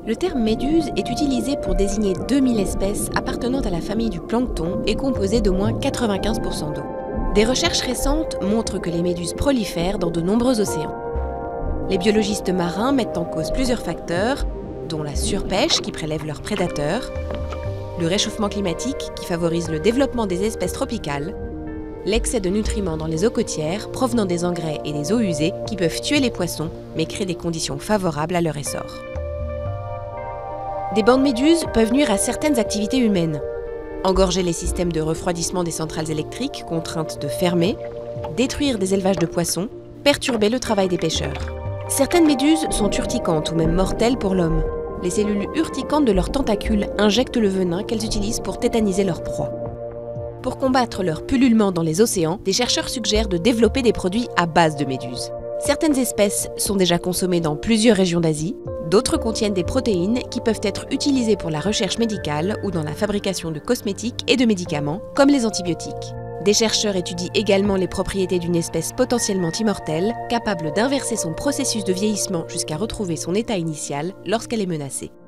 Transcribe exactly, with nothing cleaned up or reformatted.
Le terme méduse est utilisé pour désigner deux mille espèces appartenant à la famille du plancton et composées d'au moins quatre-vingt-quinze pour cent d'eau. Des recherches récentes montrent que les méduses prolifèrent dans de nombreux océans. Les biologistes marins mettent en cause plusieurs facteurs, dont la surpêche qui prélève leurs prédateurs, le réchauffement climatique qui favorise le développement des espèces tropicales, l'excès de nutriments dans les eaux côtières provenant des engrais et des eaux usées qui peuvent tuer les poissons mais créent des conditions favorables à leur essor. Des bandes méduses peuvent nuire à certaines activités humaines. Engorger les systèmes de refroidissement des centrales électriques contraintes de fermer, détruire des élevages de poissons, perturber le travail des pêcheurs. Certaines méduses sont urticantes ou même mortelles pour l'homme. Les cellules urticantes de leurs tentacules injectent le venin qu'elles utilisent pour tétaniser leur proie. Pour combattre leur pullulement dans les océans, des chercheurs suggèrent de développer des produits à base de méduses. Certaines espèces sont déjà consommées dans plusieurs régions d'Asie, d'autres contiennent des protéines qui peuvent être utilisées pour la recherche médicale ou dans la fabrication de cosmétiques et de médicaments, comme les antibiotiques. Des chercheurs étudient également les propriétés d'une espèce potentiellement immortelle, capable d'inverser son processus de vieillissement jusqu'à retrouver son état initial lorsqu'elle est menacée.